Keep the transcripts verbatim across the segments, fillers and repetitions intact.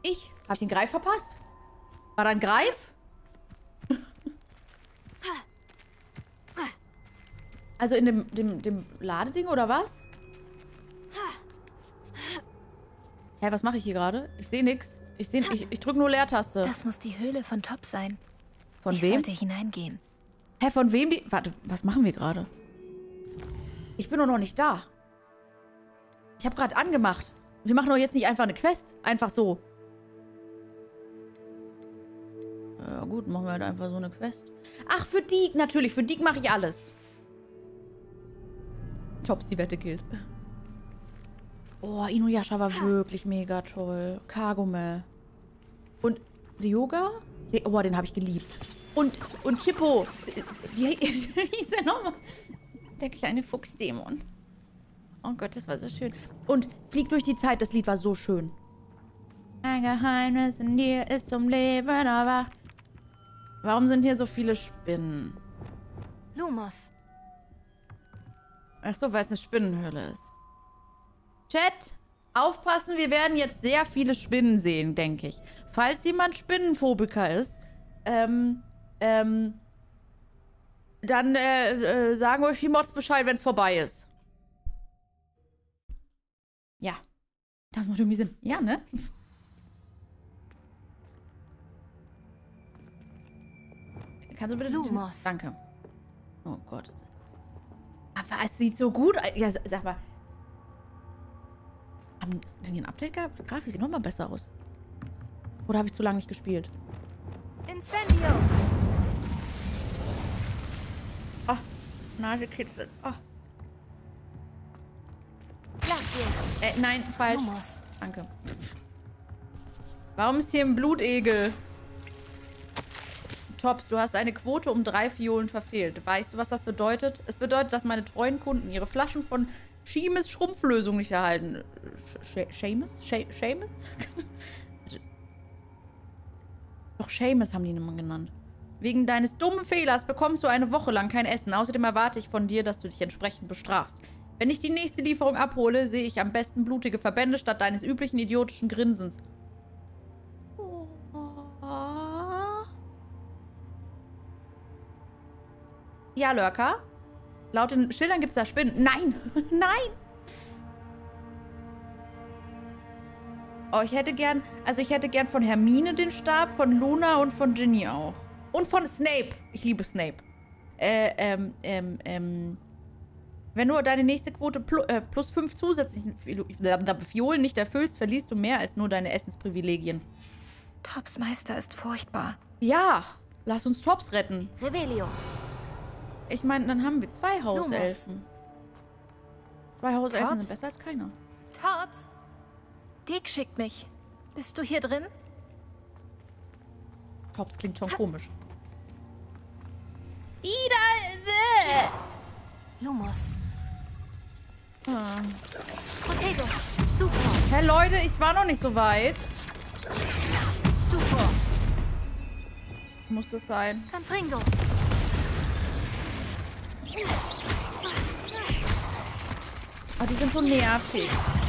Ich? Hab ich den Greif verpasst? War da ein Greif? Also in dem, dem, dem Ladeding oder was? Hä, was mache ich hier gerade? Ich sehe nix. Ich, seh, ich, ich drücke nur Leertaste. Das muss die Höhle von Top sein. Von ich wem? sollte hineingehen. Hä, von wem die... Warte, was machen wir gerade? Ich bin doch noch nicht da. Ich habe gerade angemacht. Wir machen doch jetzt nicht einfach eine Quest. Einfach so. Ja gut, machen wir halt einfach so eine Quest. Ach, für Deke, natürlich. Für Deke mache ich alles. Tops, die Wette gilt. Oh, Inuyasha war wirklich mega toll. Kagome. Und Yoga? Oh, den habe ich geliebt. Und, und Chippo. Wie hieß er nochmal? Der kleine Fuchsdämon. Oh Gott, das war so schön. Und Flieg durch die Zeit, das Lied war so schön. Ein Geheimnis in dir ist zum Leben erwacht. Warum sind hier so viele Spinnen? Lumos. Ach so, weil es eine Spinnenhöhle ist. Chat, aufpassen, wir werden jetzt sehr viele Spinnen sehen, denke ich. Falls jemand Spinnenphobiker ist, ähm, ähm, dann äh, äh, sagen euch die Mods Bescheid, wenn es vorbei ist. Ja. Das macht irgendwie Sinn. Ja, ne? Kannst du bitte... Lumos. Danke. Oh Gott. Aber es sieht so gut aus. Ja, sag mal. Haben die ein Update gehabt? Die Grafik sieht nochmal besser aus. Oder habe ich zu lange nicht gespielt? Incendio. Ah, Nase kitzelt. Ah. Glacius. Äh, nein, falsch. Lumos. Danke. Warum ist hier ein Blutegel? Tops, du hast eine Quote um drei Fiolen verfehlt. Weißt du, was das bedeutet? Es bedeutet, dass meine treuen Kunden ihre Flaschen von Schemes Schrumpflösung nicht erhalten. Schemes? Schemes? Doch, Schemes haben die immer genannt. Wegen deines dummen Fehlers bekommst du eine Woche lang kein Essen. Außerdem erwarte ich von dir, dass du dich entsprechend bestrafst. Wenn ich die nächste Lieferung abhole, sehe ich am besten blutige Verbände statt deines üblichen idiotischen Grinsens. Ja, Lurker. Laut den Schildern gibt es da Spinnen. Nein! Nein! Oh, ich hätte gern... Also ich hätte gern von Hermine den Stab, von Luna und von Ginny auch. Und von Snape. Ich liebe Snape. Äh, ähm, ähm, ähm... Wenn du deine nächste Quote plus, äh, plus fünf zusätzlichen Fiolen nicht erfüllst, verlierst du mehr als nur deine Essensprivilegien. Tops Meister ist furchtbar. Ja! Lass uns Tops retten. Revelio. Ich meine, dann haben wir zwei Hauselfen. Zwei Hauselfen Tops? sind besser als keiner. Tops. Deke schickt mich. Bist du hier drin? Tops klingt schon komisch. Ida! Lumos. Ah. Potato. Stupor. Hey Leute, ich war noch nicht so weit. Stupor. Muss das sein? Confringo. Oh, die sind so nervig.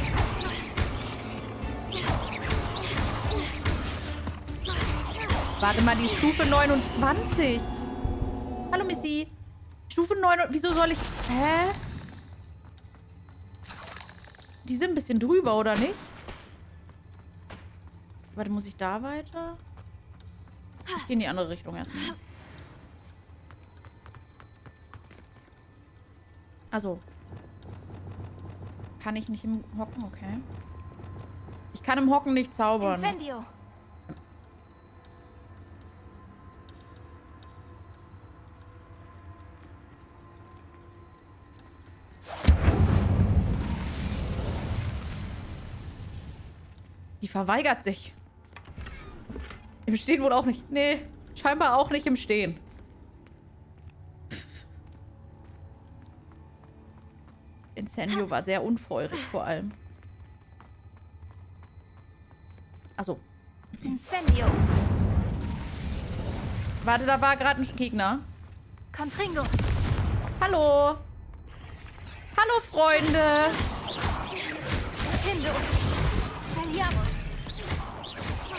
Warte mal, die Stufe neunundzwanzig. Hallo, Missy. Stufe neun. Wieso soll ich... Hä? Die sind ein bisschen drüber, oder nicht? Warte, muss ich da weiter? Ich gehe in die andere Richtung erstmal. Also. Kann ich nicht im Hocken? Okay. Ich kann im Hocken nicht zaubern. Incendio. Die verweigert sich. Im Stehen wohl auch nicht. Nee, scheinbar auch nicht im Stehen. Incendio war sehr unfeurig vor allem. Achso. Incendio. Warte, da war gerade ein Gegner. Confringo. Hallo. Hallo, Freunde. Hindo. Spelliarmus.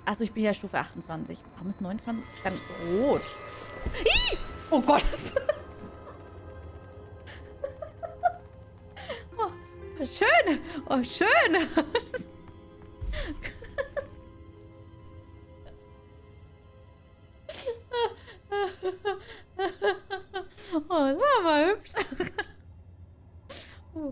Achso, ich bin ja Stufe achtundzwanzig. Warum ist neunundzwanzig dann rot? Ih! Oh Gott. Oh, schön. Oh, schön. Oh, das war aber hübsch. Oh.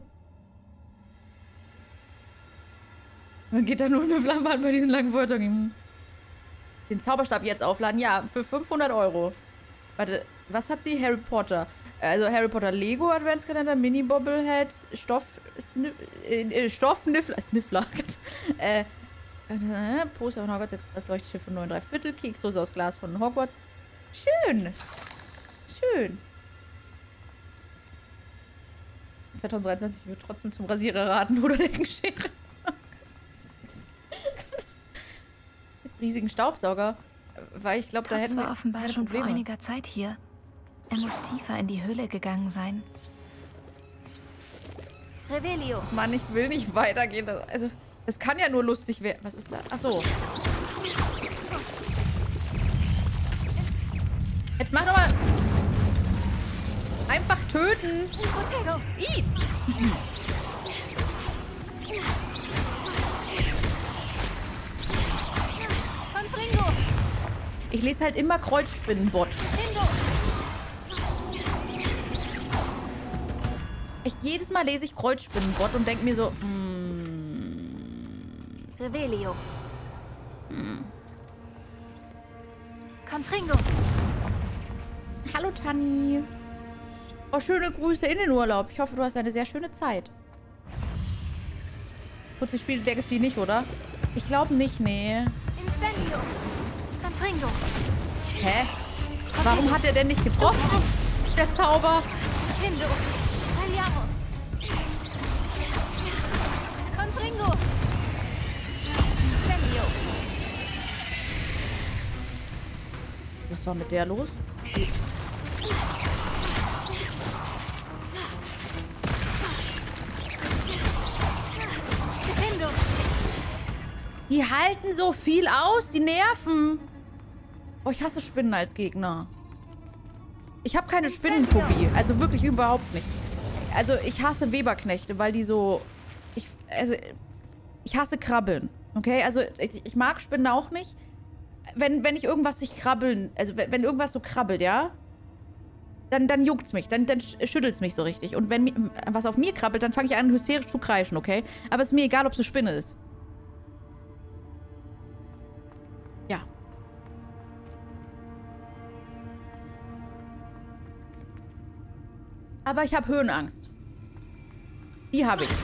Man geht da nur eine Flamme an bei diesen langen Feuerzeugern. Den Zauberstab jetzt aufladen? Ja, für fünfhundert Euro. Warte, was hat sie? Harry Potter. Also Harry Potter Lego Adventskalender, Mini Bobblehead, Stoff... Sniff, äh, Stoffniffler... Sniffler. äh, äh, Poster von Hogwarts Express, Leuchtschiff von neun drei Viertel, Keksdose aus Glas von Hogwarts. Schön. Schön. zwanzig dreiundzwanzig wird trotzdem zum Rasierer raten oder der Schere. Riesigen Staubsauger. Weil ich glaube, da hätten wir war offenbar keine schon Probleme. vor einiger Zeit hier. Er muss tiefer in die Höhle gegangen sein. Revelio. Mann, ich will nicht weitergehen. Das, also, das kann ja nur lustig werden. Was ist da? Ach so. Jetzt mach doch mal. Einfach töten. I. Ich lese halt immer Kreuzspinnenbot. Echt, jedes Mal lese ich Kreuzspinnenbot und denke mir so, mm, Revelio. Mm. Confringo. Hallo Tanni. Oh, schöne Grüße in den Urlaub. Ich hoffe, du hast eine sehr schöne Zeit. Putzi spielt Legacy nicht, oder? Ich glaube nicht, nee. Incendio. Confringo. Hä? Warum hat er denn nicht getroffen? Der Zauber. Hindo. Aliamos. Confringo. Incendio. Was war mit der los? Die halten so viel aus, die nerven. Oh, ich hasse Spinnen als Gegner. Ich habe keine Spinnenphobie, also wirklich überhaupt nicht. Also ich hasse Weberknechte, weil die so... Ich, also ich hasse Krabbeln, okay? Also ich, ich mag Spinnen auch nicht. Wenn, wenn ich irgendwas sich krabbeln... Also wenn, wenn irgendwas so krabbelt, ja? Dann, dann juckt's mich, dann, dann schüttelt's mich so richtig. Und wenn was auf mir krabbelt, dann fange ich an, hysterisch zu kreischen, okay? Aber es ist mir egal, ob es eine Spinne ist. Ja. Aber ich habe Höhenangst. Die habe ich.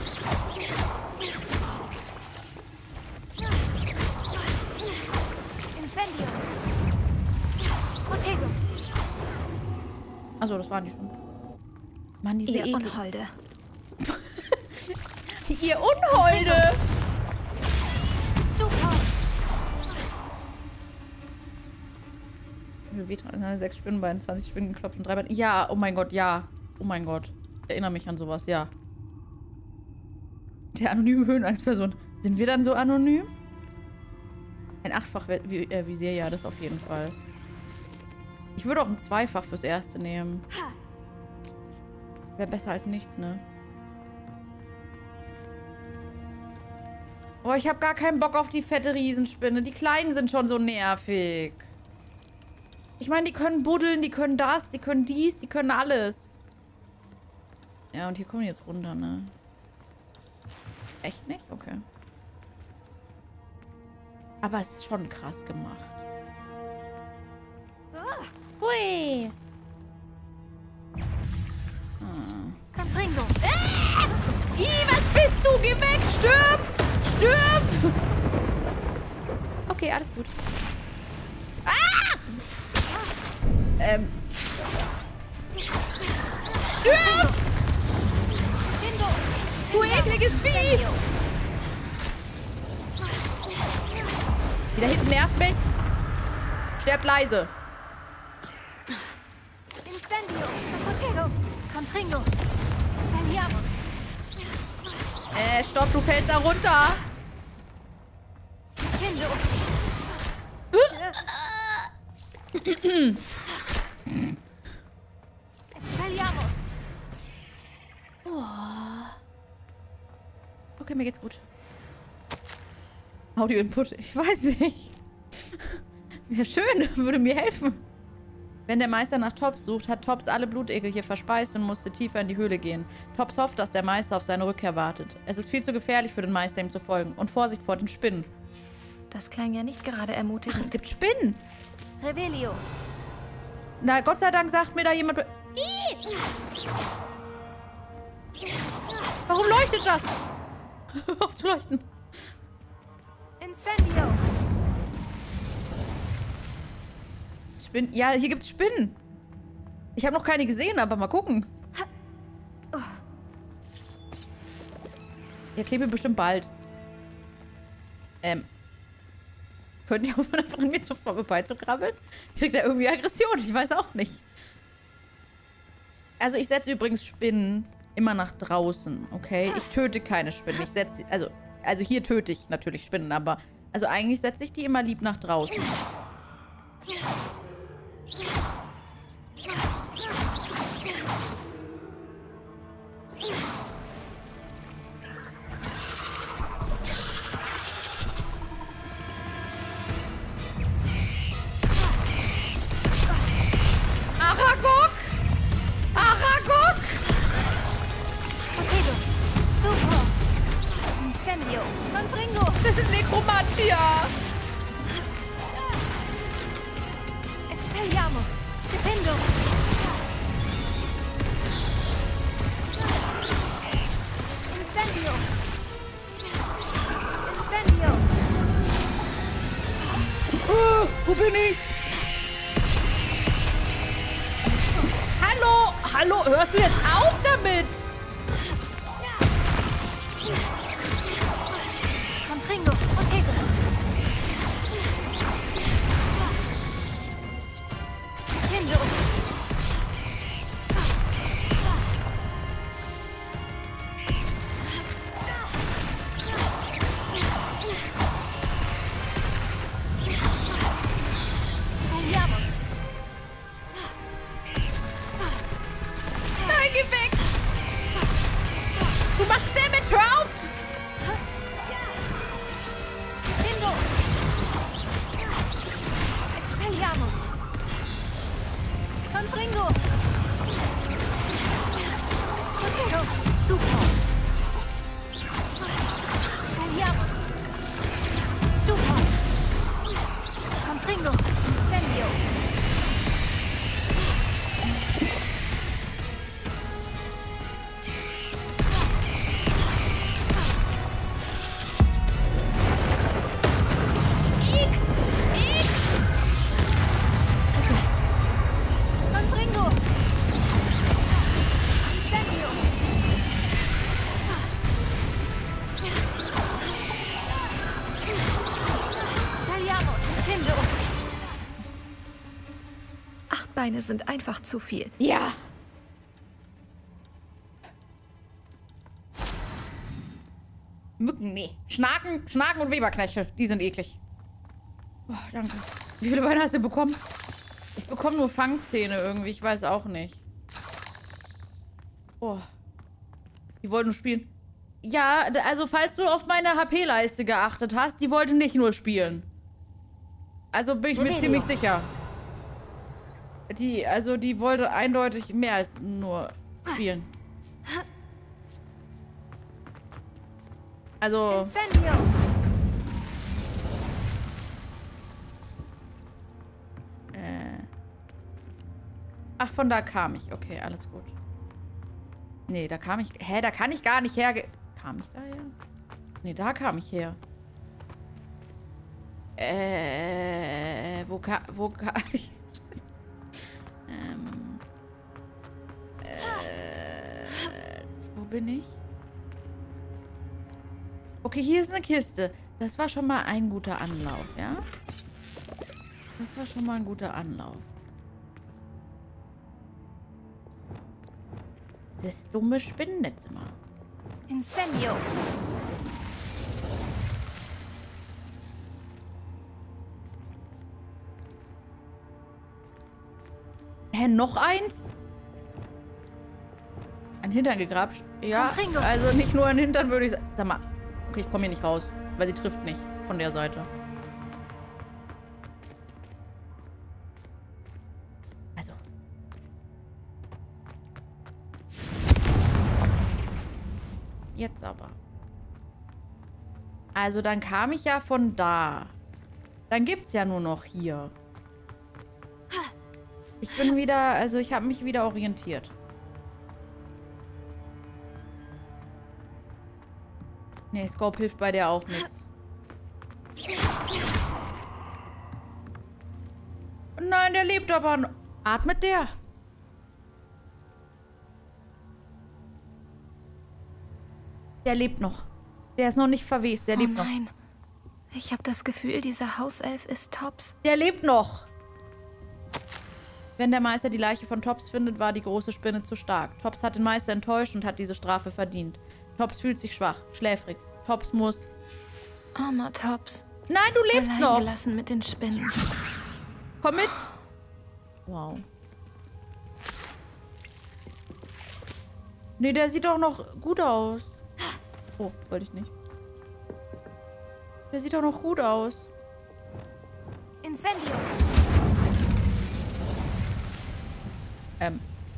Incendio. Protego. Achso, das waren die schon. Mann, diese Ihr Ekel. Unholde. Ihr Unholde! Stupor. Sechs Spinnenbeine, zwanzig Spinnen geklopft und drei Beine. Ja, oh mein Gott, ja. Oh mein Gott. Ich erinnere mich an sowas, ja. Der anonyme Höhenangstperson. Sind wir dann so anonym? Ein Achtfach-Visier, ja, das auf jeden Fall. Ich würde auch ein Zweifach fürs Erste nehmen. Wäre besser als nichts, ne? Oh, ich habe gar keinen Bock auf die fette Riesenspinne. Die Kleinen sind schon so nervig. Ich meine, die können buddeln, die können das, die können dies, die können alles. Ja, und hier kommen die jetzt runter, ne? Echt nicht? Okay. Aber es ist schon krass gemacht. Hui! Hm. Confringo. Ah! Ih, was bist du? Geh weg! Stirb! Stirb! Okay, alles gut. Ah! Ähm. Stirb! Du ekliges Vieh! Die da hinten nervt mich. Sterb leise. Incendio. Protego. Confringo. Spelliarmus. Äh, stopp, du fällst da runter. Hindo. Expelliarmus. Oh. Okay, mir geht's gut. Audio-Input, ich weiß nicht. Wäre schön, würde mir helfen. Wenn der Meister nach Tops sucht, hat Tops alle Blutegel hier verspeist und musste tiefer in die Höhle gehen. Tops hofft, dass der Meister auf seine Rückkehr wartet. Es ist viel zu gefährlich für den Meister, ihm zu folgen. Und Vorsicht vor den Spinnen. Das klang ja nicht gerade ermutigend. Ach, es gibt Spinnen. Revelio. Na, Gott sei Dank sagt mir da jemand... Ih! Warum leuchtet das? Hör auf zu leuchten. Incendio. Spinnen. Ja, hier gibt's Spinnen. Ich habe noch keine gesehen, aber mal gucken. Der klebe bestimmt bald. Ähm. Könnt ihr aufhören, einfach an mir zu vorbeizukrabbeln? Kriegt er irgendwie Aggression? Ich weiß auch nicht. Also ich setze übrigens Spinnen immer nach draußen, okay? Ich töte keine Spinnen. Ich setze... Also, also hier töte ich natürlich Spinnen, aber... Also eigentlich setze ich die immer lieb nach draußen. Aragog! Aragog! Potato. Stupor. Incendio. Confringo. Das ist Nekromantia! Expelliarmus. Defendo. Incendio. Incendio. Oh, wo bin ich? Hallo! Hallo, hörst du jetzt auf damit? Confringo. Potato. Defendo. Expelliarmus. Nein, geh weg! Du machst Damage, hör auf! Defendo. Expelliarmus. Confringo. Potato. Stupor. Expelliarmus. Stupor. Confringo. Incendio. X! X! Confringo. Incendio. Expelliarmus. Defendo. Acht Beine sind einfach zu viel. Ja! Mücken, nee. Schnaken, Schnaken und Weberknechte. Die sind eklig. Oh, danke. Wie viele Beine hast du bekommen? Ich bekomme nur Fangzähne irgendwie. Ich weiß auch nicht. Oh. Die wollten nur spielen. Ja, d- also falls du auf meine H P-Leiste geachtet hast, die wollte nicht nur spielen. Also bin ich mir Revelio. ziemlich sicher. Die, also die wollte eindeutig mehr als nur spielen. Also... Incendio. Äh. Ach, von da kam ich. Okay, alles gut. Nee, da kam ich... Hä, da kann ich gar nicht herge... Kam ich da her? Nee, da kam ich her. Äh... Wo kam... Wo kam ich... ähm... Äh... Wo bin ich? Okay, hier ist eine Kiste. Das war schon mal ein guter Anlauf, ja? Das war schon mal ein guter Anlauf. Das dumme Spinnennetz immer. Incendio. Hä, noch eins? Ein Hintern gegrapscht? Ja, also nicht nur ein Hintern würde ich sagen. Sag mal. Okay, ich komme hier nicht raus. Weil sie trifft nicht. Von der Seite. Also. Jetzt aber. Also dann kam ich ja von da. Dann gibt's ja nur noch hier. Ich bin wieder, also ich habe mich wieder orientiert. Nee, Scope hilft bei der auch nichts. Nein, der lebt aber noch. Atmet der? Der lebt noch. Der ist noch nicht verwest, der oh lebt noch. Nein. Ich habe das Gefühl, dieser Hauself ist Tops. Der lebt noch. Wenn der Meister die Leiche von Tops findet, war die große Spinne zu stark. Tops hat den Meister enttäuscht und hat diese Strafe verdient. Tops fühlt sich schwach, schläfrig. Tops muss... Armer Tops. Nein, du lebst Allein noch. gelassen mit den Spinnen. Komm mit. Wow. Nee, der sieht doch noch gut aus. Oh, wollte ich nicht. Der sieht doch noch gut aus. Incendio. Ähm.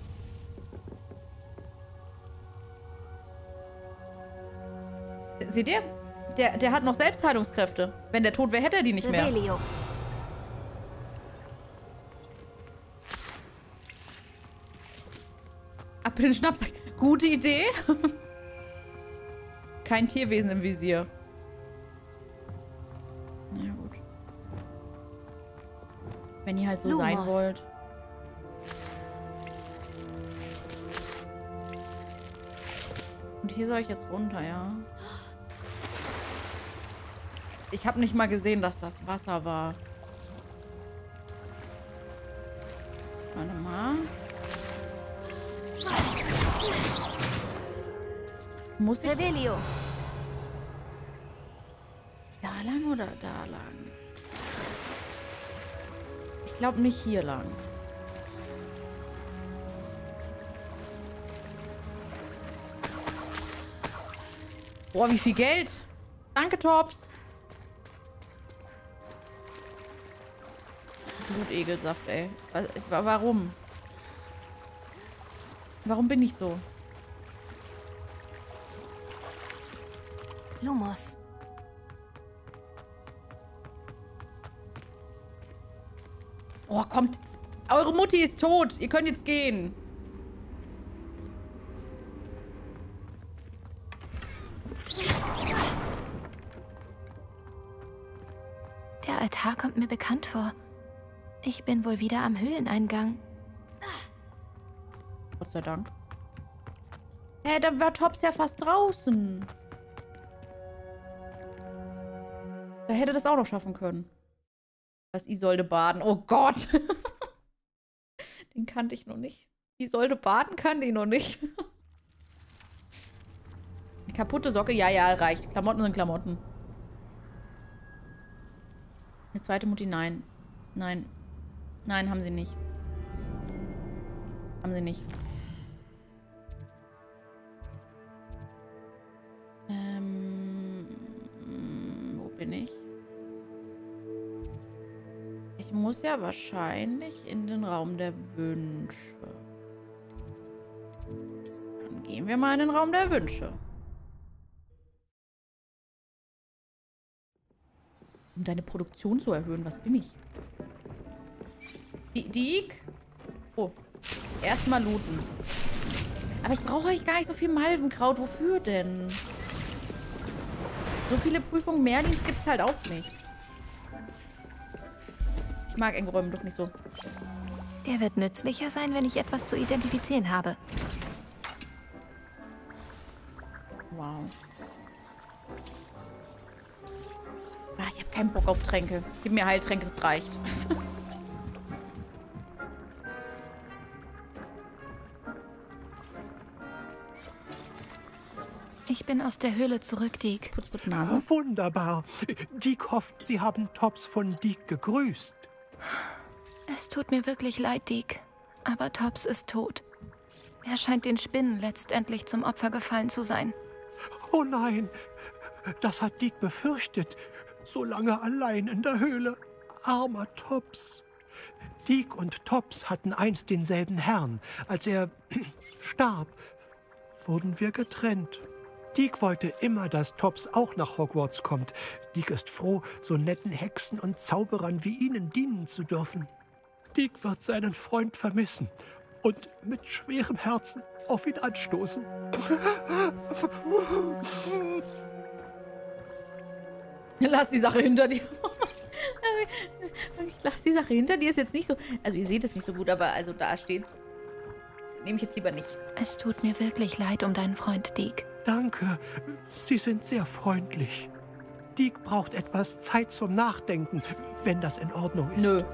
Seht ihr? Der, der hat noch Selbstheilungskräfte. Wenn der tot wäre, hätte er die nicht mehr. Revelio. Ab in den Schnappsack. Gute Idee. Kein Tierwesen im Visier. Na gut. Wenn ihr halt so Lumos. sein wollt. Und hier soll ich jetzt runter, ja? Ich habe nicht mal gesehen, dass das Wasser war. Warte mal. Muss ich Revelio. da lang oder da lang? Ich glaube nicht hier lang. Boah, wie viel Geld. Danke, Tops. Blutegelsaft, ey. Was, ich, warum? Warum bin ich so? Lumos. Oh, kommt. Eure Mutti ist tot. Ihr könnt jetzt gehen. Der Altar kommt mir bekannt vor. Ich bin wohl wieder am Höhleneingang. Gott sei Dank. Hä, hey, dann war Tops ja fast draußen. Da hätte das auch noch schaffen können. Das Isolde baden. Oh Gott. Den kannte ich noch nicht. Isolde baden kannte ich noch nicht. Die kaputte Socke, ja, ja, reicht. Klamotten sind Klamotten. Eine zweite Mutti, nein. Nein. Nein, haben sie nicht. Haben sie nicht. Ähm, wo bin ich? Ich muss ja wahrscheinlich in den Raum der Wünsche. Dann gehen wir mal in den Raum der Wünsche. Um deine Produktion zu erhöhen, was bin ich? Die Diek? Oh. Erstmal looten. Aber ich brauche eigentlich gar nicht so viel Malvenkraut. Wofür denn? So viele Prüfungen Merlins gibt es halt auch nicht. Ich mag Engräumen doch nicht so. Der wird nützlicher sein, wenn ich etwas zu identifizieren habe. Wow. Ah, ich habe keinen Bock auf Tränke. Gib mir Heiltränke, das reicht. Ich bin aus der Höhle zurück, Diek. Putz, putz, Nase. Wunderbar. Diek hofft, Sie haben Tops von Diek gegrüßt. Es tut mir wirklich leid, Diek. Aber Tops ist tot. Er scheint den Spinnen letztendlich zum Opfer gefallen zu sein. Oh nein, das hat Deek befürchtet. So lange allein in der Höhle. Armer Tops. Deek und Tops hatten einst denselben Herrn. Als er starb, wurden wir getrennt. Deek wollte immer, dass Tops auch nach Hogwarts kommt. Deek ist froh, so netten Hexen und Zauberern wie ihnen dienen zu dürfen. Deek wird seinen Freund vermissen und mit schwerem Herzen auf ihn anstoßen. Lass die Sache hinter dir. Lass die Sache hinter dir ist jetzt nicht so... Also ihr seht es nicht so gut, aber also da steht's. Nehme ich jetzt lieber nicht. Es tut mir wirklich leid um deinen Freund Deek. Danke, Sie sind sehr freundlich. Deek braucht etwas Zeit zum Nachdenken, wenn das in Ordnung ist. Nö.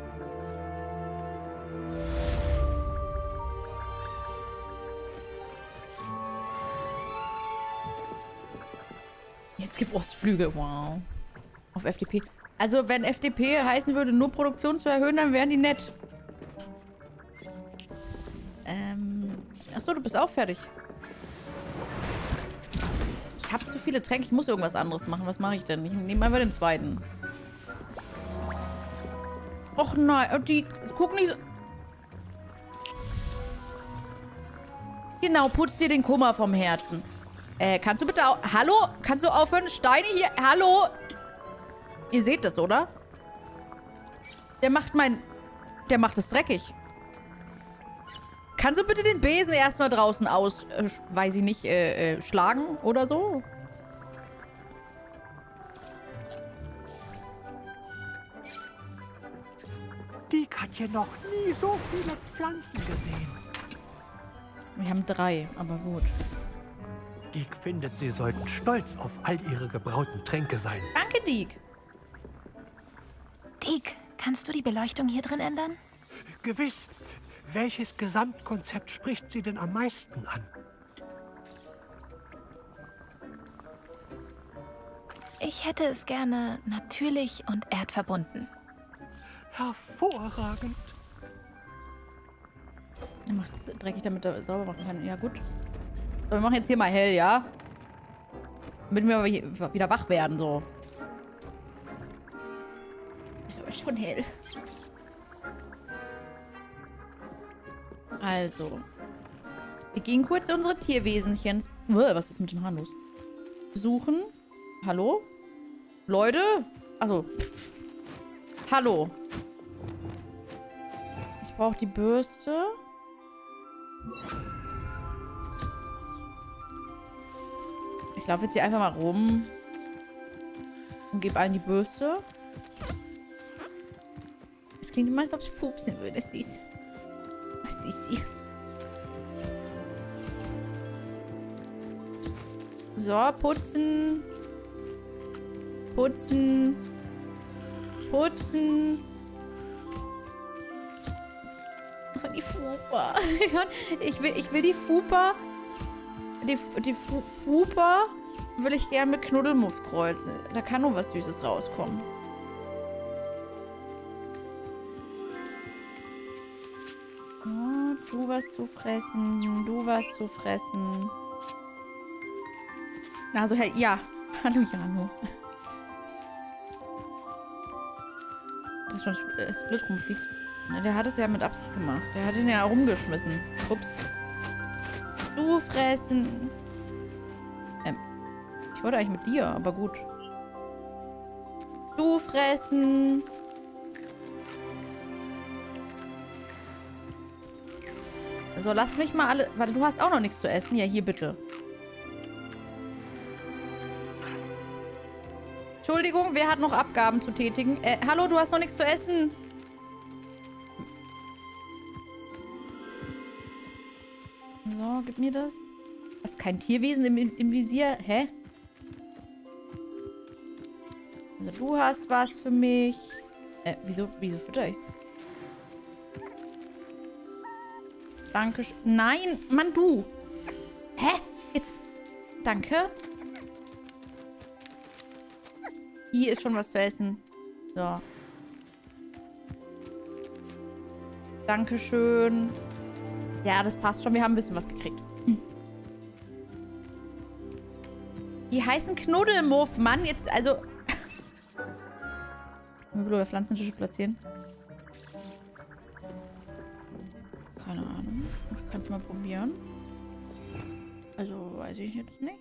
Jetzt gibt Ostflügel. Wow. Auf F D P. Also, wenn F D P heißen würde, nur Produktion zu erhöhen, dann wären die nett. Ähm. Achso, du bist auch fertig. Ich habe zu viele Tränke. Ich muss irgendwas anderes machen. Was mache ich denn? Ich nehme einfach den zweiten. Och nein. Die gucken nicht so... Genau, putz dir den Kummer vom Herzen. Äh, kannst du bitte... Au Hallo? Kannst du aufhören? Steine hier... Hallo? Ihr seht das, oder? Der macht mein... Der macht es dreckig. Kannst du bitte den Besen erstmal draußen aus... Äh, weiß ich nicht, äh, äh, schlagen oder so? Deek hat hier noch nie so viele Pflanzen gesehen. Wir haben drei, aber gut. Deek findet, Sie sollten stolz auf all Ihre gebrauten Tränke sein. Danke, Deek. Deek, kannst du die Beleuchtung hier drin ändern? Gewiss. Welches Gesamtkonzept spricht Sie denn am meisten an? Ich hätte es gerne natürlich und erdverbunden. Hervorragend. Er macht es dreckig, damit er sauber machen kann. Ja, gut. So, wir machen jetzt hier mal hell, ja? Damit wir aber wieder wach werden, so. Ist aber schon hell. Also. Wir gehen kurz unsere Tierwesenchen... Was ist mit dem Hahn los? Besuchen. Hallo? Leute? Achso. Hallo. Ich brauche die Bürste. Ich laufe jetzt hier einfach mal rum. Und gebe allen die Bürste. Es klingt immer, als ob ich pupsen würde. Ist süß. Was ist sie? So, putzen. Putzen. Putzen. Die Fupa. Ich will, ich will die Fupa. Die, die Fu Fupa will ich gerne mit Knuddelmuffs kreuzen. Da kann nur was Süßes rauskommen. Oh, du was zu fressen. Du was zu fressen. Also, hey, ja. Hallo, Jano. Das schon äh, Split rumfliegt. Na, der hat es ja mit Absicht gemacht. Der hat ihn ja rumgeschmissen. Ups. Du fressen. Ähm. Ich wollte eigentlich mit dir, aber gut. Du fressen. So, lass mich mal alle... Warte, du hast auch noch nichts zu essen. Ja, hier bitte. Entschuldigung, wer hat noch Abgaben zu tätigen? Äh, hallo, du hast noch nichts zu essen. So, gib mir das. Hast kein Tierwesen im, im Visier? Hä? Also, du hast was für mich. Äh, wieso, wieso fütter ich's? Danke. Nein, Mann, du. Hä? Jetzt. Danke. Hier ist schon was zu essen. So. Dankeschön. Ja, das passt schon. Wir haben ein bisschen was gekriegt. Hm. Die heißen Knuddelmuff, Mann. Jetzt, also... Möbel oder Pflanzentische platzieren? Keine Ahnung. Ich kann es mal probieren. Also, weiß ich jetzt nicht.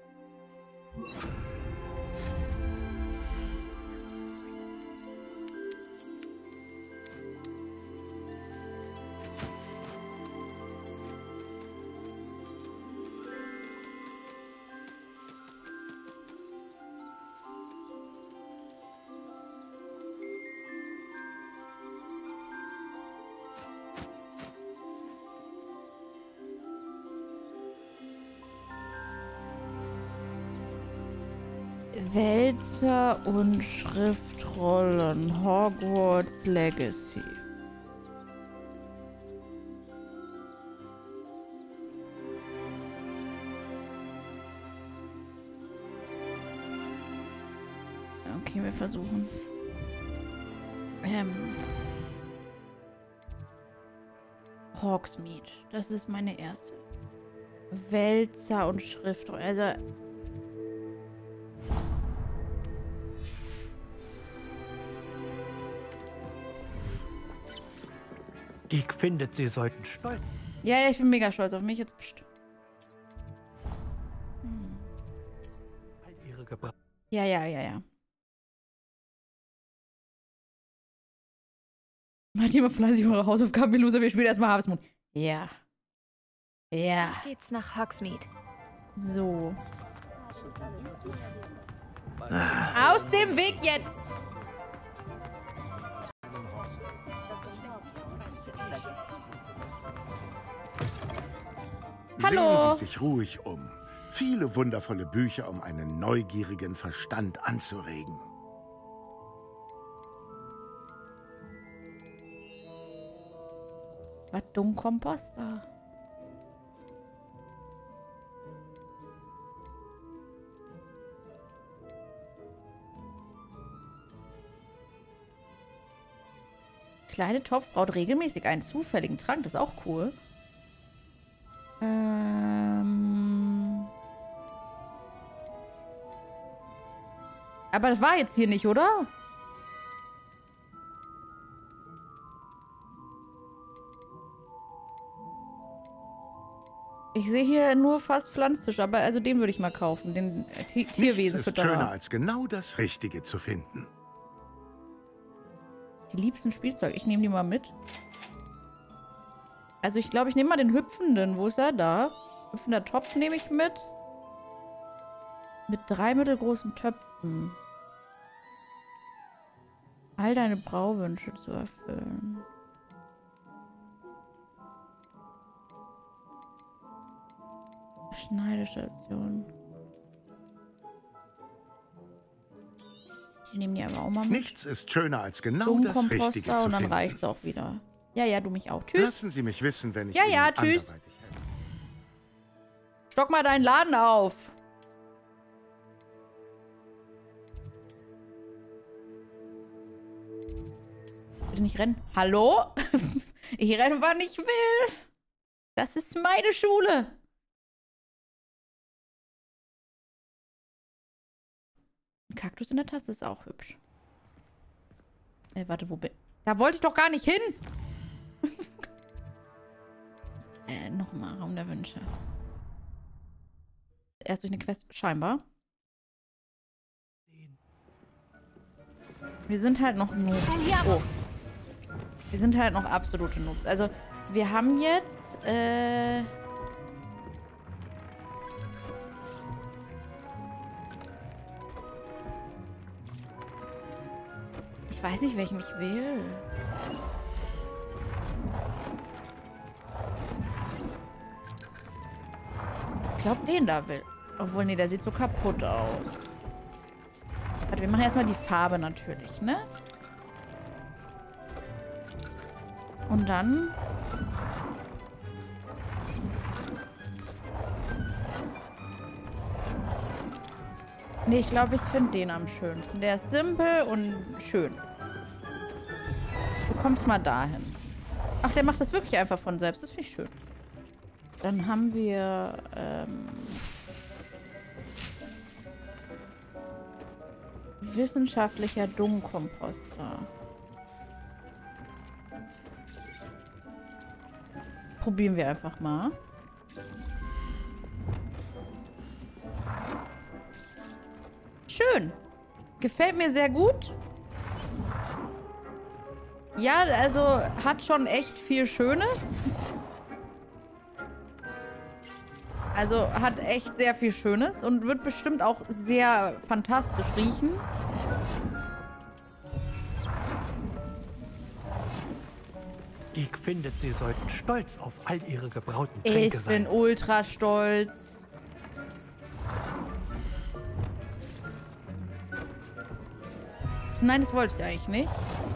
Wälzer und Schriftrollen. Hogwarts Legacy. Okay, wir versuchen es. Ähm. Hogsmeade. Das ist meine erste. Wälzer und Schriftrollen. Also... Dick findet, sie sollten stolz. Ja, ja, ich bin mega stolz auf mich jetzt. Pst. Hm. All ihre Gebra Ja, ja, ja, ja. Macht ihr mal fleißig eure Hausaufgaben, Melusa. Wir spielen erstmal Harvest Moon. Ja. Ja. Geht's nach Hogsmeade. So. Ah. Aus dem Weg jetzt! Hallo. Sehen Sie sich ruhig um. Viele wundervolle Bücher, um einen neugierigen Verstand anzuregen. Was dumm Komposter? Kleine Topf braut regelmäßig einen zufälligen Trank. Das ist auch cool. Ähm... Aber das war jetzt hier nicht, oder? Ich sehe hier nur fast Pflanztisch, aber also den würde ich mal kaufen, den äh, Tierwesen. Nichts ist schöner, als genau das Richtige zu finden. Die liebsten Spielzeug. Ich nehme die mal mit. Also ich glaube, ich nehme mal den hüpfenden. Wo ist er? Da. Hüpfender Topf nehme ich mit. Mit drei mittelgroßen Töpfen. All deine Brauwünsche zu erfüllen. Schneidestation. Ich nehme die aber auch mal mit. Nichts ist schöner, als genau das Richtige zu und dann finden. reicht's auch wieder. Ja, ja, du mich auch. Tschüss. Lassen Sie mich wissen, wenn ich Ja, Ihnen ja, tschüss. anderweitig helfe. Stock mal deinen Laden auf. Bitte nicht rennen. Hallo? Ich renne, wann ich will. Das ist meine Schule. Ein Kaktus in der Tasse ist auch hübsch. Äh, warte, wo bin ich? Da wollte ich doch gar nicht hin. äh, nochmal, Raum der Wünsche. Erst durch eine Quest, scheinbar. Wir sind halt noch Noobs. Oh. Wir sind halt noch absolute Noobs. Also, wir haben jetzt, äh... ich weiß nicht, welchen ich will. Ich glaube, den da will. Obwohl, nee, der sieht so kaputt aus. Warte, wir machen erstmal die Farbe natürlich, ne? Und dann... Nee, ich glaube, ich finde den am schönsten. Der ist simpel und schön. Du kommst mal dahin. Ach, der macht das wirklich einfach von selbst. Das finde ich schön. Dann haben wir, ähm... wissenschaftlicher Dung-Komposter. Probieren wir einfach mal. Schön. Gefällt mir sehr gut. Ja, also hat schon echt viel Schönes. Also hat echt sehr viel Schönes und wird bestimmt auch sehr fantastisch riechen. Deke findet, sie sollten stolz auf all ihre gebrauten Tränke Ich sein. bin ultra stolz. Nein, das wollte ich eigentlich nicht.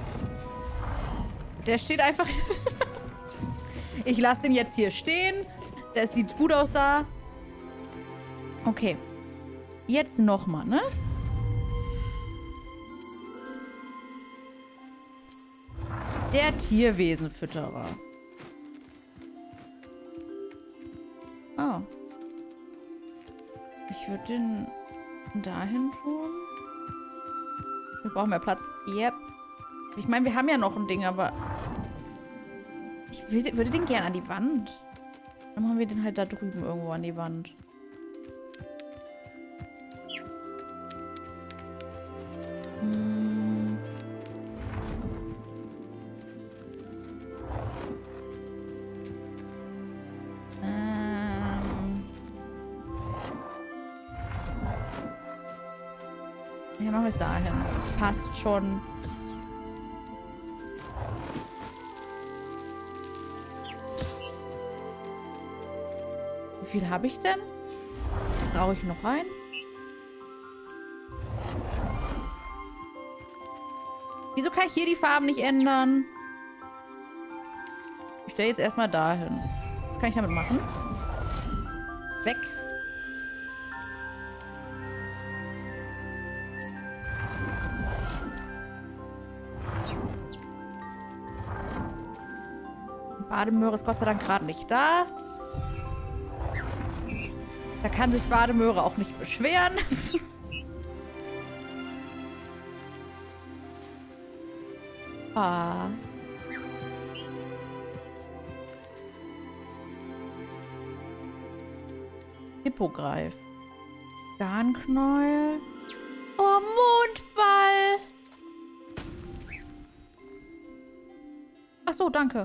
Der steht einfach... Ich lasse den jetzt hier stehen. Der sieht gut aus da. Okay. Jetzt nochmal, ne? Der Tierwesenfütterer. Oh. Ich würde den dahin tun. Wir brauchen mehr Platz. Yep. Ich meine, wir haben ja noch ein Ding, aber... Ich will, würde den gerne an die Wand. Dann machen wir den halt da drüben irgendwo an die Wand. Hm. Ähm. Ja, machen wir es dahin. Passt schon. Wie viel habe ich denn? Brauche ich noch ein? Wieso kann ich hier die Farben nicht ändern? Ich stelle jetzt erstmal dahin. Was kann ich damit machen? Weg. Bademöhre ist Gott sei Dank gerade nicht da. Da kann sich Bademöhre auch nicht beschweren. Ah. Hippogreif. Garnknäuel. Oh, Mondball. Ach so, danke.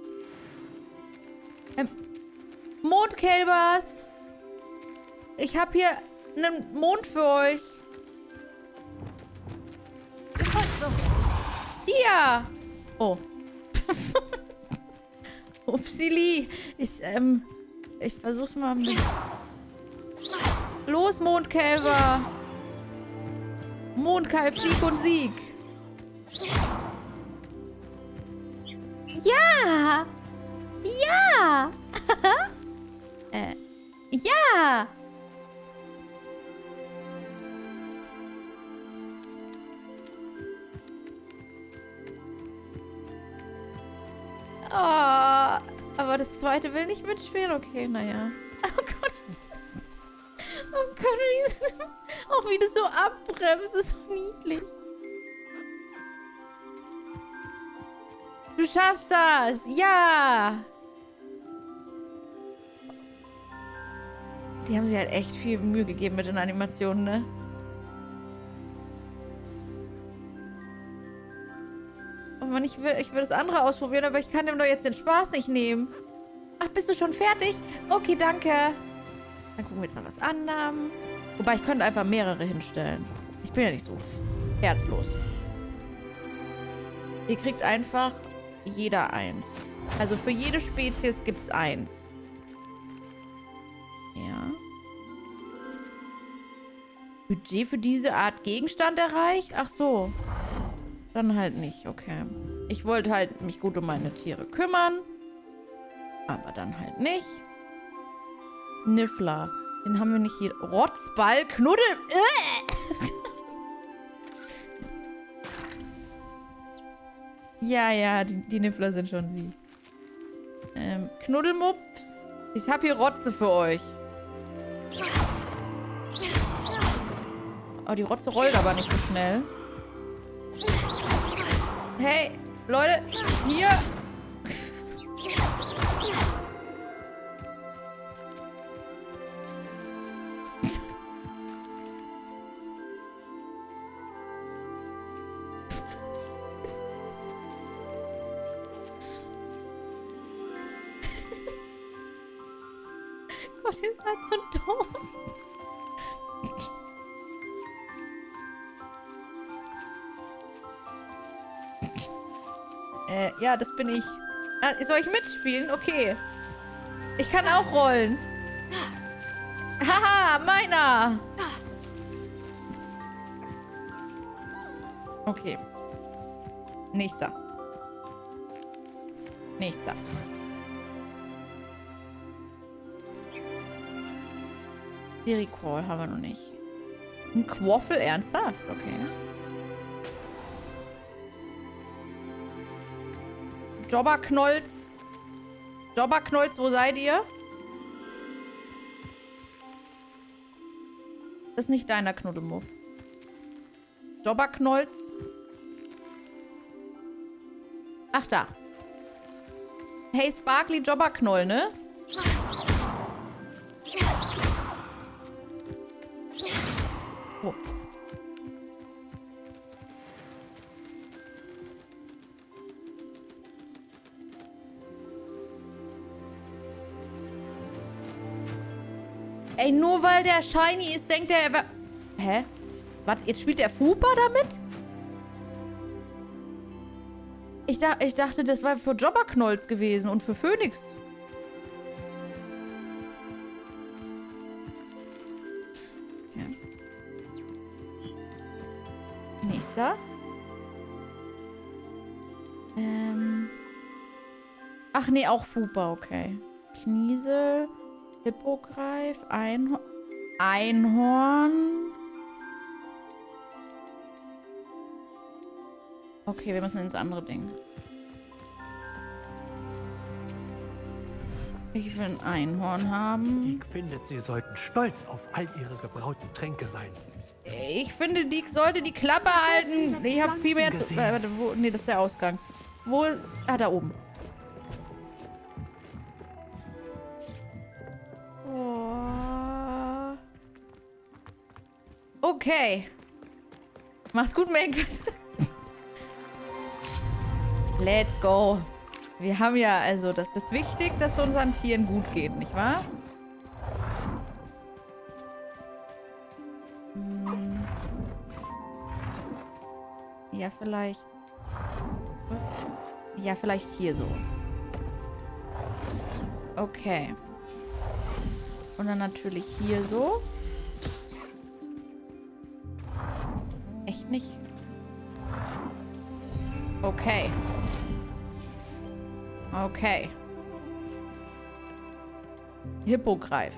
Ähm, Mondkälbers. Ich habe hier einen Mond für euch. Hier. Oh. Upsili. Ich, ähm, ich versuch's mal mit... Los, Mondkälber. Mondkalb, Sieg und Sieg. Ja. Ja. äh, ja. Oh, aber das zweite will nicht mitspielen? Okay, naja. Oh Gott. Oh Gott, wie das, auch wie das so abbremst. Das ist so niedlich. Du schaffst das. Ja. Die haben sich halt echt viel Mühe gegeben mit den Animationen, ne? Oh Mann, ich will, ich will das andere ausprobieren, aber ich kann dem doch jetzt den Spaß nicht nehmen. Ach, bist du schon fertig? Okay, danke. Dann gucken wir jetzt nach was anderem. Wobei, ich könnte einfach mehrere hinstellen. Ich bin ja nicht so herzlos. Ihr kriegt einfach jeder eins. Also für jede Spezies gibt es eins. Ja. Budget für diese Art Gegenstand erreicht? Ach so. Dann halt nicht, okay. Ich wollte halt mich gut um meine Tiere kümmern. Aber dann halt nicht. Niffler. Den haben wir nicht hier. Rotzball, Knuddel. Äh! ja, ja, die, die Niffler sind schon süß. Ähm, Knuddelmups. Ich hab hier Rotze für euch. Oh, die Rotze rollt aber nicht so schnell. Hey, Leute, hier. Gott, ihr seid so doof. Äh, ja, das bin ich. Ah, soll ich mitspielen? Okay. Ich kann auch rollen. Haha, meiner. Okay. Nächster. Nächster. Die Recall haben wir noch nicht. Ein Quaffel, ernsthaft? Okay. Jobberknolz. Jobberknolz, wo seid ihr? Das ist nicht deiner Knuddelmuff. Jobberknolz. Ach, da. Hey, Sparkly Jobberknoll, ne? Oh. Ey, nur weil der shiny ist, denkt er, er wär... Hä? Was? Jetzt spielt der Fupa damit? Ich, da, ich dachte, das war für Jobberknolls gewesen und für Phoenix. Ja. Nächster. Ähm. Ach nee, auch Fupa, okay. Kniesel. Hippogreif, Einhorn. Einhorn. Okay, wir müssen ins andere Ding. Ich will ein Einhorn haben. Ich finde, Sie sollten stolz auf all Ihre gebrauten Tränke sein. Ich finde, die sollte die Klappe halten. Ich habe viel mehr zu... Äh, warte, wo, nee, das ist der Ausgang. Wo... Ah, da oben. Okay. Mach's gut, Meg. Let's go. Wir haben ja, also, das ist wichtig, dass es unseren Tieren gut geht, nicht wahr? Hm. Ja, vielleicht. Ja, vielleicht hier so. Okay. Und dann natürlich hier so. Echt nicht? Okay. Okay. Hippogreif.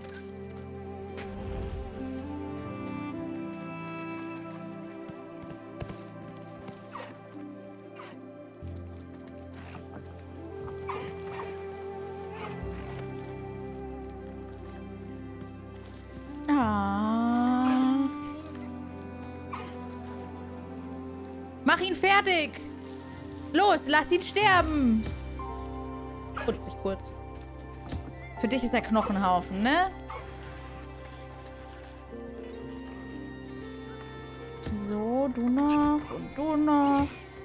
Ah. Mach ihn fertig! Los, lass ihn sterben! Putz dich kurz. Für dich ist der Knochenhaufen, ne? So, du noch und du noch.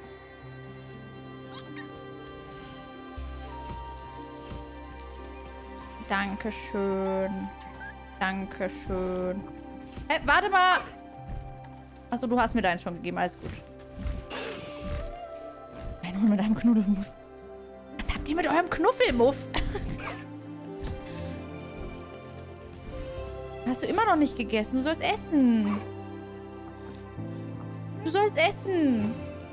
Dankeschön. Dankeschön. Hey, warte mal! Achso, du hast mir deinen schon gegeben. Alles gut. Ein Hund mit einem Knuddelmuff. Was habt ihr mit eurem Knuffelmuff? Hast du immer noch nicht gegessen? Du sollst essen. Du sollst essen.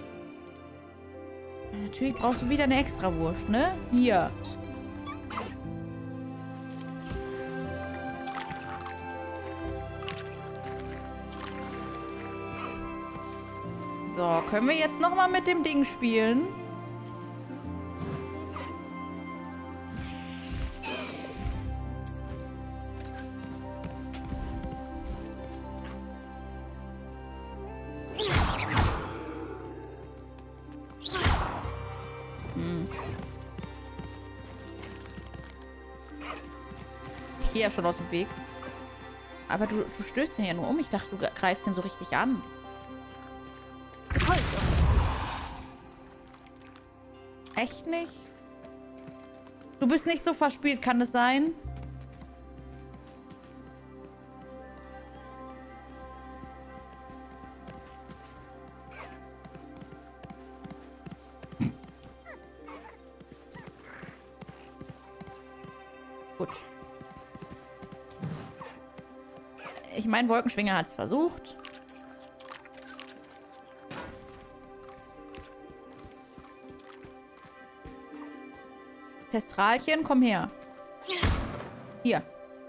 Natürlich brauchst du wieder eine Extrawurst, ne? Hier. So, können wir jetzt nochmal mit dem Ding spielen? ich gehe ja schon aus dem Weg. Aber du, du stößt den ja nur um. Ich dachte, du greifst den so richtig an. Echt nicht? Du bist nicht so verspielt, kann das sein? Gut. Ich meine, Wolkenschwinger hat es versucht. Testralchen, komm her. Hier.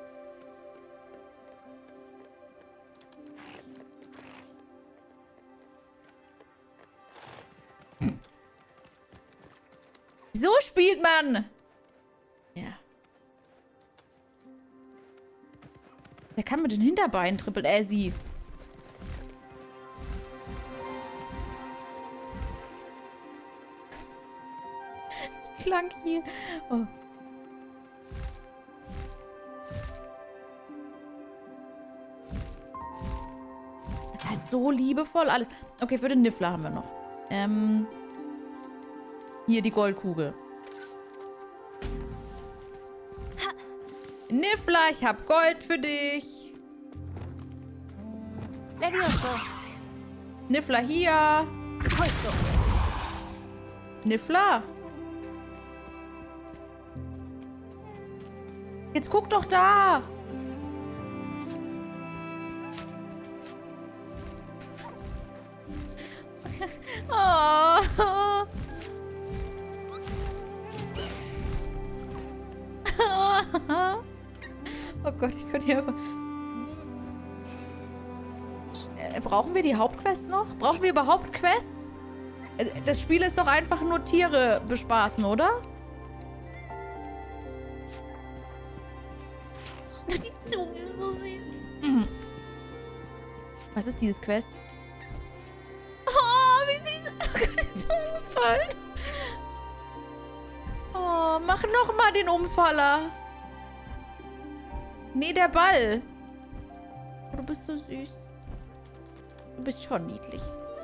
So spielt man. Ja. Der kann mit den Hinterbeinen trippeln. Äh, sie. Klang hier. Oh. Ist halt so liebevoll alles. Okay, für den Niffler haben wir noch. Ähm. Hier die Goldkugel. Niffler, ich hab Gold für dich. Levioso. Niffler hier. Holzo. Niffler. Jetzt guck doch da. Oh. Oh Gott, ich könnte hier... Äh, brauchen wir die Hauptquest noch? Brauchen wir überhaupt Quests? Äh, das Spiel ist doch einfach nur Tiere bespaßen, oder? Die Zunge ist so süß. Was ist dieses Quest? Oh, wie süß. Oh Gott, die Zunge gefallen. Oh, mach noch mal den Umfaller. Nee, der Ball. Oh, du bist so süß. Du bist schon niedlich.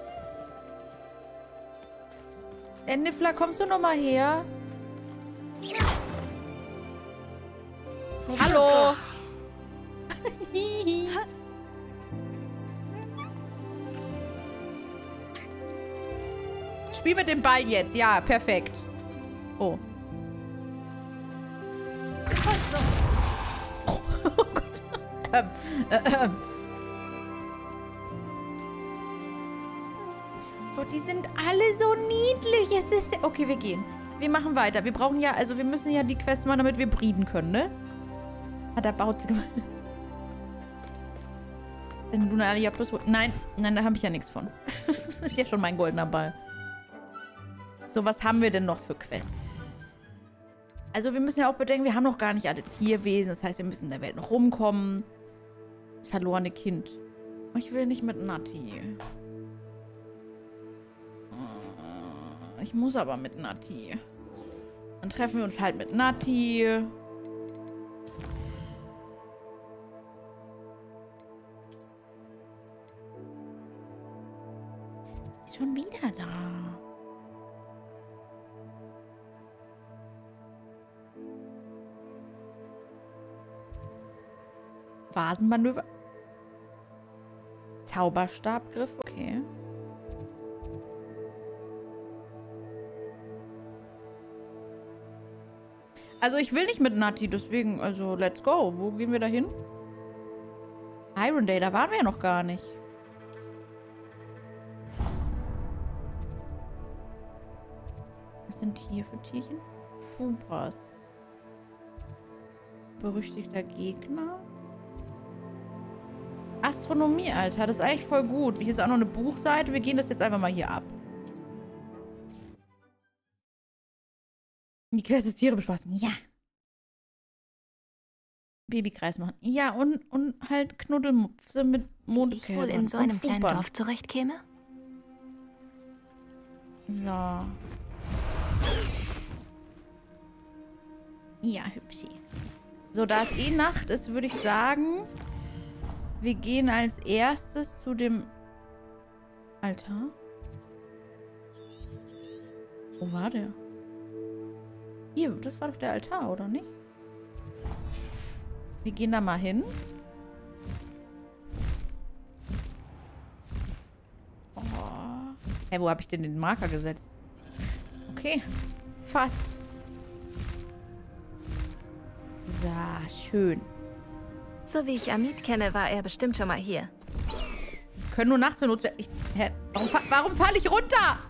Äh, Niffler, kommst du noch mal her? Hallo. Spiel mit dem Ball jetzt. Ja, perfekt. Oh. Oh, oh Gott. Ähm, äh, ähm. Oh, die sind alle so niedlich. Es ist... Okay, wir gehen. Wir machen weiter. Wir brauchen ja... Also, wir müssen ja die Quest machen, damit wir breeden können, ne? Hat er baut sie gemacht. Denn Lunaria plus... Nein, nein, da habe ich ja nichts von. Das ist ja schon mein goldener Ball. So, was haben wir denn noch für Quests? Also, wir müssen ja auch bedenken, wir haben noch gar nicht alle Tierwesen. Das heißt, wir müssen in der Welt noch rumkommen. Das verlorene Kind. Ich will nicht mit Nati. Ich muss aber mit Nati. Dann treffen wir uns halt mit Nati. Ist schon wieder da. Vasenmanöver. Zauberstabgriff, okay. Also ich will nicht mit Nati, deswegen, also let's go. Wo gehen wir da hin? Irondale, da waren wir ja noch gar nicht. Was sind hier für Tierchen? Fubras. Berüchtigter Gegner. Astronomie, Alter. Das ist eigentlich voll gut. Hier ist auch noch eine Buchseite. Wir gehen das jetzt einfach mal hier ab. Die Quest ist Tiere bespaßen. Ja. Babykreis machen. Ja, und, und halt Knuddelmupfe mit Mondkälbern. Ich wohl in so einem kleinen Dorf zurechtkäme? So. Ja, hübschi. So, da es eh Nacht ist, würde ich sagen, wir gehen als erstes zu dem Altar. Wo war der? Hier, das war doch der Altar, oder nicht? Wir gehen da mal hin. Oh. Hey, wo habe ich denn den Marker gesetzt? Okay, fast. So, schön. So wie ich Amit kenne, war er bestimmt schon mal hier. Können nur nachts benutzt werden. Ich, hä? Warum, fa warum falle ich runter?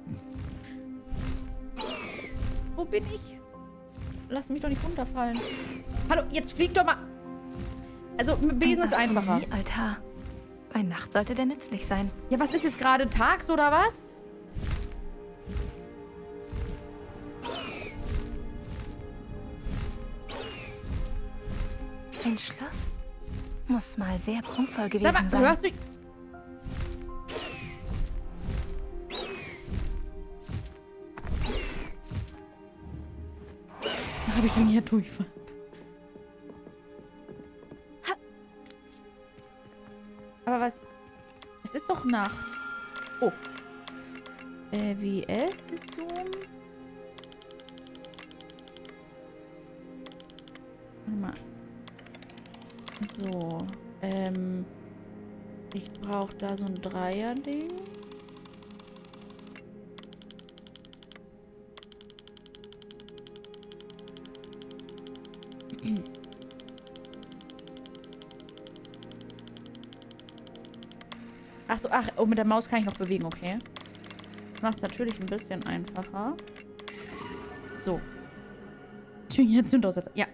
Wo bin ich? Lass mich doch nicht runterfallen. Hallo, jetzt flieg doch mal. Also, mit Besen ist einfacher. Altar. Bei Nacht sollte der nützlich sein. Ja, was ist jetzt gerade? Tags oder was? Ein Schloss? Muss mal sehr prunkvoll gewesen Sag mal, sein. hörst du... Da habe ich mich hier durchfallen. Aber was... Es ist doch Nacht. Oh. Äh, W S-System. Warte mal. So. Ähm... Ich brauche da so ein Dreier-Ding. Ach so, ach, oh, mit der Maus kann ich noch bewegen, okay. Das macht es natürlich ein bisschen einfacher. So. Ich bin hier Zündaussetzer. Ja.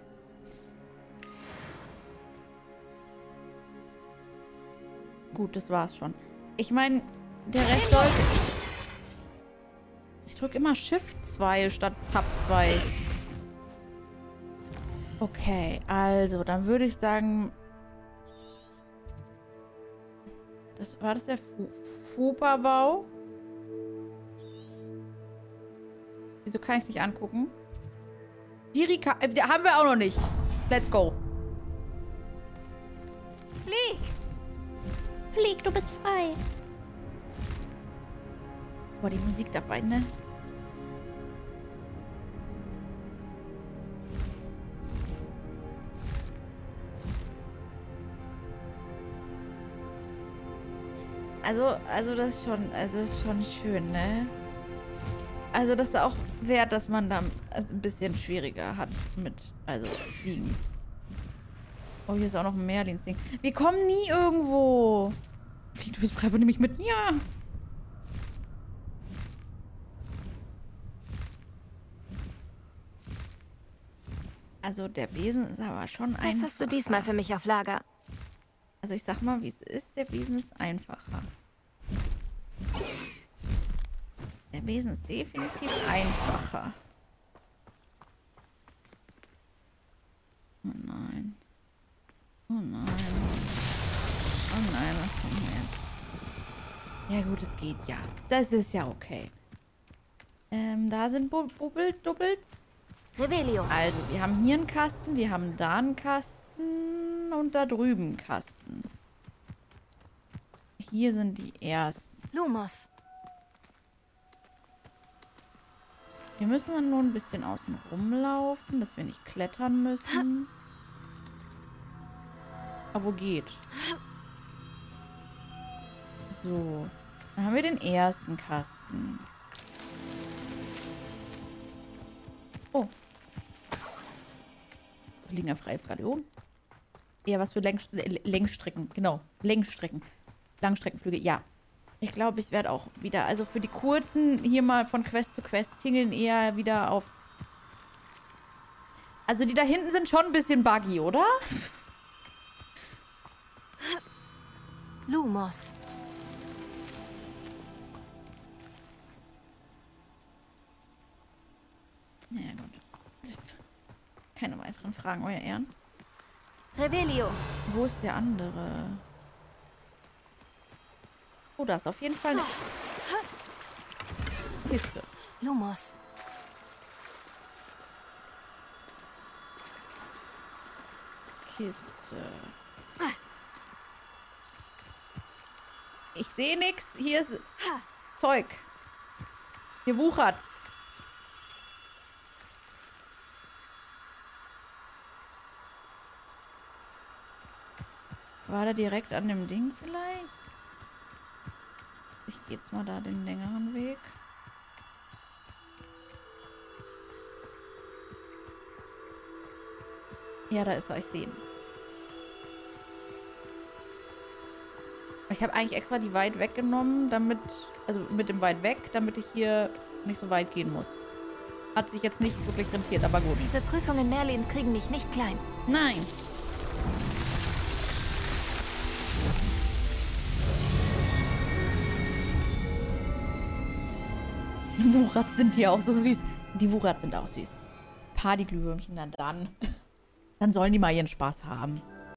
Gut, das war's schon. Ich meine, der Rest sollte... Ich drücke immer Shift zwei statt Tab zwei. Okay, also, dann würde ich sagen... Das, war das der Fu Fupa-Bau? Wieso kann ich es nicht angucken? Dirika... Äh, der haben wir auch noch nicht. Let's go. Flieg! Flieg, du bist frei. Boah, die Musik darf ein, ne? Also, also das ist schon, also ist schon schön, ne? Also das ist auch wert, dass man da es ein bisschen schwieriger hat mit, also fliegen. Oh, hier ist auch noch ein Merlins-Ding. Wir kommen nie irgendwo. Flieg, du bist frei, nimm mich mit. Ja. Also der Besen ist aber schon einfacher. Was hast du diesmal für mich auf Lager? Also ich sag mal, wie es ist. Der Besen ist einfacher. Der Besen ist definitiv einfacher. Oh nein. Oh nein. Oh nein, was kommt jetzt? Ja gut, es geht ja. Das ist ja okay. Ähm, da sind Bu Bubbel Doubles. Revelio. Also, wir haben hier einen Kasten, wir haben da einen Kasten und da drüben einen Kasten. Hier sind die ersten. Lumos. Wir müssen dann nur ein bisschen außen rumlaufen, dass wir nicht klettern müssen. Aber wo geht? So. Dann haben wir den ersten Kasten. Oh. Da liegen ja freie Gradionen. Eher was für Längst Längsstrecken. Genau. Längsstrecken. Langstreckenflüge. Ja. Ich glaube, ich werde auch wieder, also für die kurzen hier mal von Quest zu Quest tingeln, eher wieder auf... Also die da hinten sind schon ein bisschen buggy, oder? Lumos. Naja, gut. Keine weiteren Fragen, euer Ehren. Revelio. Wo ist der andere? Oh, da ist auf jeden Fall eine Kiste. Lumos. Kiste. Ich sehe nix. Hier ist Zeug. Hier wuchert's. War der direkt an dem Ding vielleicht? Ich gehe jetzt mal da den längeren Weg. Ja, da ist er. Ich sehe ihn. Ich habe eigentlich extra die weit weggenommen, damit, also mit dem weit weg, damit ich hier nicht so weit gehen muss. Hat sich jetzt nicht wirklich rentiert, aber gut. Diese Prüfungen Merlins kriegen mich nicht klein. Nein. Wurats sind die auch so süß. Die Wurats sind auch süß. Partyglühwürmchen dann dann. Dann sollen die mal ihren Spaß haben.